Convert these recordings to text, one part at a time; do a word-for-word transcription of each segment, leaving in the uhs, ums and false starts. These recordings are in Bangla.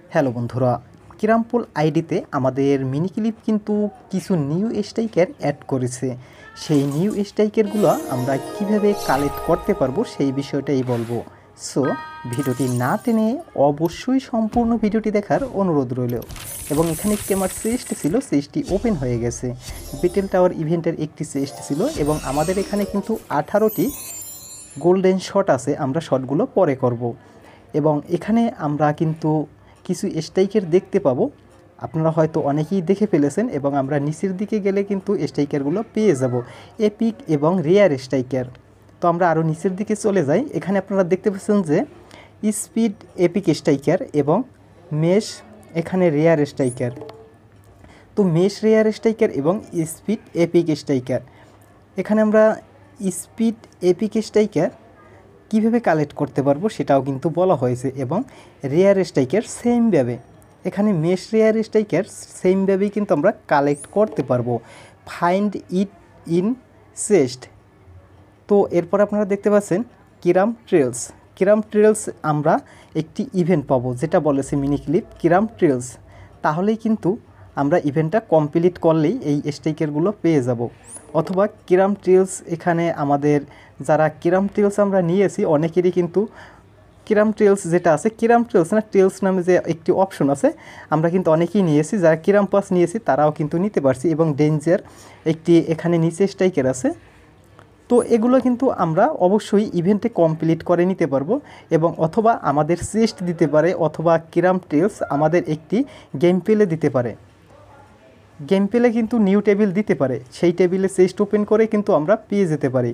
হ্যালো বন্ধুরা, কিরামপুল আইডিতে আমাদের মিনি ক্লিপ কিন্তু কিছু নিউ স্ট্রাইকার অ্যাড করেছে। সেই নিউ স্ট্রাইকারগুলো আমরা কিভাবে কালেক্ট করতে পারবো সেই বিষয়টাই বলবো। সো ভিডিওটি না টেনে অবশ্যই সম্পূর্ণ ভিডিওটি দেখার অনুরোধ রইল। এবং এখানে একটি আমার চেস্ট ছিল, চেস্টটি ওপেন হয়ে গেছে। বিটেল টাওয়ার ইভেন্টের একটি চেস্ট ছিল এবং আমাদের এখানে কিন্তু আঠারোটি গোল্ডেন শট আছে, আমরা শটগুলো পরে করব। এবং এখানে আমরা কিন্তু কিছু স্ট্রাইকার দেখতে পাবো, আপনারা হয়তো অনেকেই দেখে ফেলেছেন। এবং আমরা নিচের দিকে গেলে কিন্তু স্ট্রাইকারগুলো পেয়ে যাব, এপিক এবং রেয়ার স্ট্রাইকার। তো আমরা আরও নিচের দিকে চলে যাই। এখানে আপনারা দেখতে পাচ্ছেন যে স্পিড এপিক স্ট্রাইকার এবং মেশ এখানে রেয়ার স্ট্রাইকার। তো মেশ রেয়ার স্ট্রাইকার এবং স্পিড এপিক স্ট্রাইকার, এখানে আমরা স্পিড এপিক স্ট্রাইকার কীভাবে কালেক্ট করতে পারবো সেটাও কিন্তু বলা হয়েছে। এবং রেয়ার স্ট্রাইকার সেমভাবে, এখানে মেশ রেয়ার স্ট্রাইকার সেমভাবেই কিন্তু আমরা কালেক্ট করতে পারবো। Find it in chest. তো এরপর আপনারা দেখতে পাচ্ছেন কিরাম ট্রেলস। কিরাম ট্রেলস আমরা একটি ইভেন্ট পাবো, যেটা বলেছে মিনি ক্লিপ কিরাম ট্রেলস। তাহলেই কিন্তু আমরা ইভেন্টটা কমপ্লিট করলেই এই স্ট্রাইকারগুলো পেয়ে যাব। অথবা কিরাম ট্রেলস, এখানে আমাদের যারা কিরাম ট্রেলস আমরা নিয়েছি অনেকেরই কিন্তু কিরাম ট্রেলস যেটা আছে, কিরাম ট্রেলস না ট্রেলস নামে যে একটি অপশন আছে, আমরা কিন্তু অনেকেই নিয়েছি। যারা কিরাম পাস নিয়েছি তারাও কিন্তু নিতে পারছি। এবং ডেঞ্জার একটি এখানে নিচে স্ট্রাইকার আছে। তো এগুলো কিন্তু আমরা অবশ্যই ইভেন্টে কমপ্লিট করে নিতে পারবো। এবং অথবা আমাদের চেস্ট দিতে পারে, অথবা কিরাম ট্রেলস আমাদের একটি গেম প্লে দিতে পারে। গেম প্লে কিন্তু নিউ টেবিল দিতে পারে, সেই টেবিলে চেস্ট ওপেন করে কিন্তু আমরা পেয়ে যেতে পারি।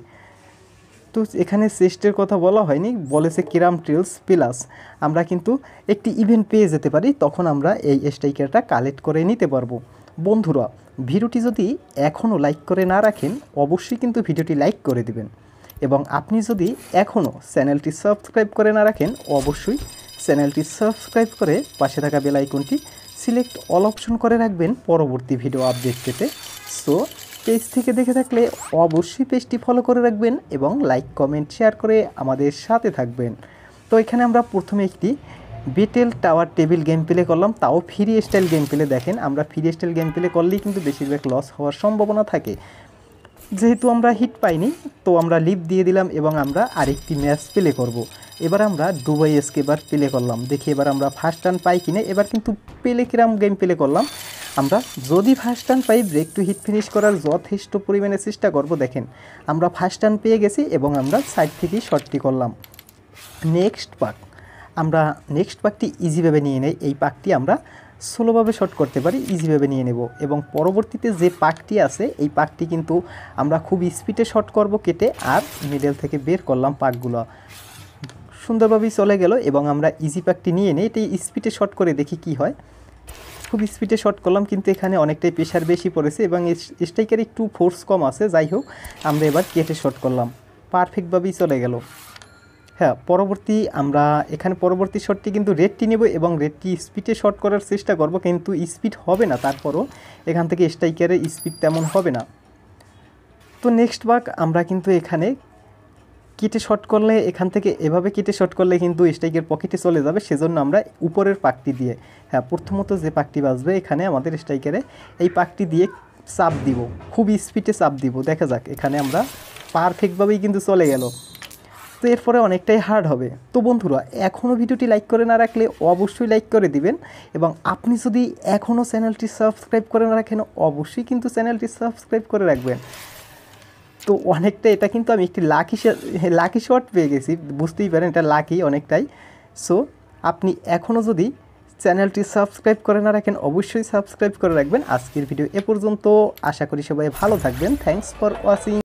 তো এখানে চেস্টের কথা বলা হয়নি, বলেছে কিরাম ট্রেলস প্লাস আমরা কিন্তু একটি ইভেন্ট পেয়ে যেতে পারি, তখন আমরা এই স্ট্রাইকারটা কালেক্ট করে নিতে পারবো। বন্ধুরা, ভিডিওটি যদি এখনও লাইক করে না রাখেন অবশ্যই কিন্তু ভিডিওটি লাইক করে দিবেন। এবং আপনি যদি এখনও চ্যানেলটি সাবস্ক্রাইব করে না রাখেন অবশ্যই চ্যানেলটি সাবস্ক্রাইব করে পাশে থাকা বেল আইকনটি সিলেক্ট অল অপশন করে রাখবেন পরবর্তী ভিডিও আপডেট পেতে। সো পেজ থেকে দেখে থাকলে অবশ্যই পেজটি ফলো করে রাখবেন এবং লাইক কমেন্ট শেয়ার করে আমাদের সাথে থাকবেন। তো এখানে আমরা প্রথমে একটি beetle tower table game play করলাম, তাও ফ্রি স্টাইল গেম প্লে। দেখেন, আমরা ফ্রি স্টাইল গেম প্লে করলেই কিন্তু বেশিরভাগ লস হওয়ার সম্ভাবনা থাকে। যেহেতু আমরা হিট পাইনি তো আমরা লিভ দিয়ে দিলাম এবং আমরা আরেকটি ম্যাচ প্লে করব। এবার আমরা দুবাই এসকেবার প্লে করলাম, দেখি এবার আমরা ফার্স্ট টার্ন পাই কিনা। এবার কিন্তু প্লে কিরাম গেম প্লে করলাম, আমরা যদি ফার্স্ট টার্ন পাই ব্রেক টু হিট ফিনিশ করার যথেষ্ট পরিমাণে চেষ্টা করব। দেখেন, আমরা ফার্স্ট টার্ন পেয়ে গেছি এবং আমরা সাইড থেকেই শটটি করলাম। নেক্সট পাক, আমরা নেক্সট পাকটি ইজিভাবে নিয়ে নেই। এই পাকটি আমরা স্লোভাবে শট করতে পারি, ইজিভাবে নিয়ে নেব। এবং পরবর্তীতে যে পাকটি আছে এই পাকটি কিন্তু আমরা খুব স্পিডে শট করব কেটে, আর মিডল থেকে বের করলাম পাকগুলো, সুন্দরভাবেই চলে গেল। এবং আমরা ইজি পাকটি নিয়ে নিই, এটাই স্পিডে শট করে দেখি কি হয়। খুব স্পিডে শট করলাম কিন্তু এখানে অনেকটাই প্রেশার বেশি পড়েছে এবং স্ট্রাইকার একটু ফোর্স কম আছে। যাই হোক, আমরা এবার কেটে শট করলাম, পারফেক্টভাবেই চলে গেল। হ্যাঁ, পরবর্তী আমরা এখানে পরবর্তী শটটি কিন্তু রেডটি নেব এবং রেডটি স্পিডে শট করার চেষ্টা করব, কিন্তু স্পিড হবে না। তারপরও এখান থেকে স্ট্রাইকারের স্পিড তেমন হবে না। তো নেক্সট বাক আমরা কিন্তু এখানে কেটে শট করলে, এখান থেকে এভাবে কেটে শট করলে কিন্তু স্ট্রাইকের পকেটে চলে যাবে, সেজন্য আমরা উপরের পাকটি দিয়ে, হ্যাঁ প্রথমত যে পাকটি বাজবে এখানে আমাদের স্ট্রাইকারে এই পাকটি দিয়ে চাপ দিব, খুব স্পিডে চাপ দিব। দেখা যাক, এখানে আমরা পারফেক্টভাবেই কিন্তু চলে গেল। তো এরপরে অনেকটাই হার্ড হবে। তো বন্ধুরা, এখনও ভিডিওটি লাইক করে না রাখলে অবশ্যই লাইক করে দিবেন। এবং আপনি যদি এখনও চ্যানেলটি সাবস্ক্রাইব করে না রাখেন অবশ্যই কিন্তু চ্যানেলটি সাবস্ক্রাইব করে রাখবেন। তো অনেকটা এটা কিন্তু আমি একটি লাকি লাকি শট পেয়ে গেছি, বুঝতেই পারেন এটা লাকি অনেকটাই। সো আপনি এখনও যদি চ্যানেলটি সাবস্ক্রাইব করে না রাখেন অবশ্যই সাবস্ক্রাইব করে রাখবেন। আজকের ভিডিও এ পর্যন্ত, আশা করি সবাই ভালো থাকবেন। Thanks for watching.